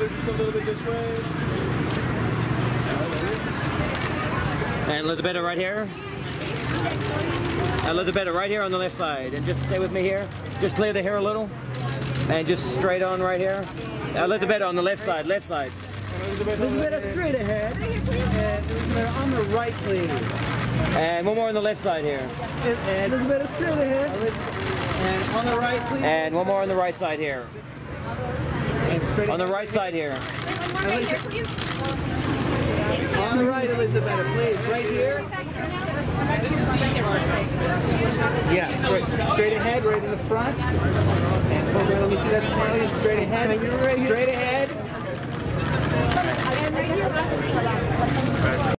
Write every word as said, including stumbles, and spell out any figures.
forward just a little bit this way. And Elisabetta right here. Elisabetta right here on the left side. And just stay with me here. Just clear the hair a little. And just straight on right here. Elisabetta on the left side, left side. Elisabetta straight ahead. And Elisabetta on the right, please. And one more on the left side here. And Elisabetta straight ahead. And on the right, please. And one more on the right side here. On the right side here. Right here, please. On the right, Elisabetta, please. Right here. Yes, straight, straight ahead, right in the front. And over, let me see that smiley. Straight ahead. Straight ahead.